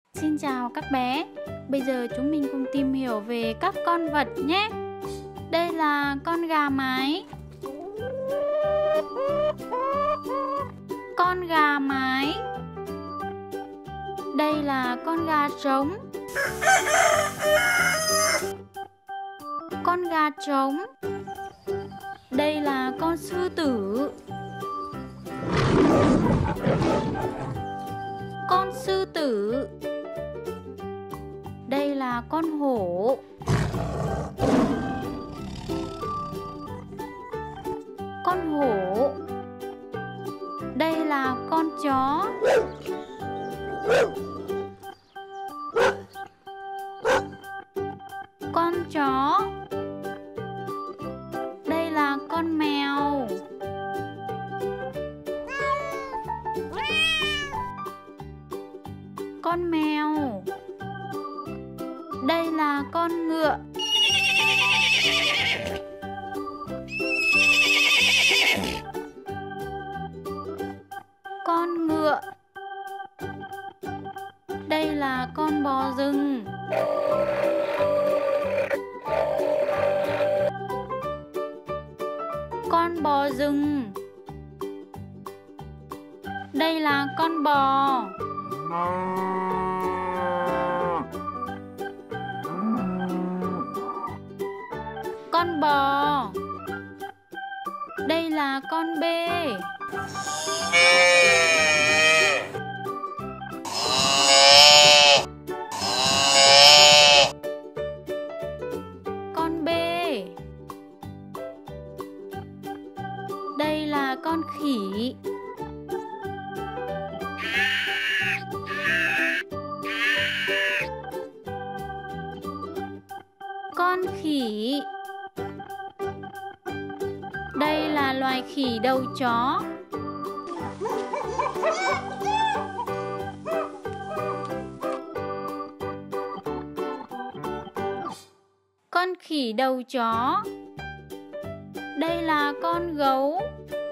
Xin chào các bé. Bây giờ chúng mình cùng tìm hiểu về các con vật nhé. Đây là con gà mái. Con gà mái. Đây là con gà trống. Con gà trống. Đây là con sư tử. Con sư tử. Đây là con hổ. Con hổ. Đây là con chó. Con chó. Đây là con mèo. Con mèo. Đây là con ngựa. Con ngựa. Đây là con bò rừng. Con bò rừng. Đây là con bò. Con bò. Đây là con bê. Con bê. Đây là con khỉ. Con khỉ. Đây là loài khỉ đầu chó. Con khỉ đầu chó. Đây là con gấu.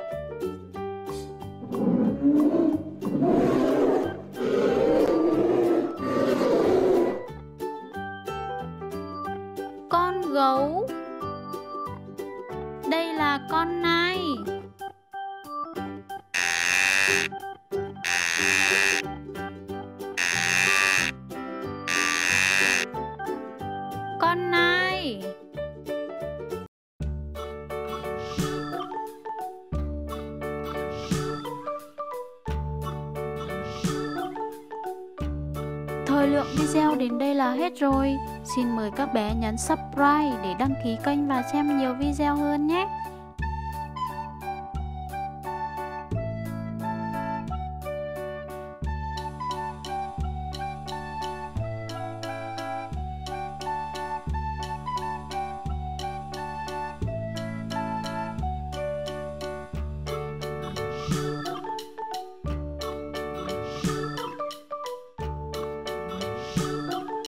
Con gấu. Đây là con nai. Con nai. Thời lượng video đến đây là hết rồi. Xin mời các bé nhấn subscribe để đăng ký kênh và xem nhiều video hơn nhé.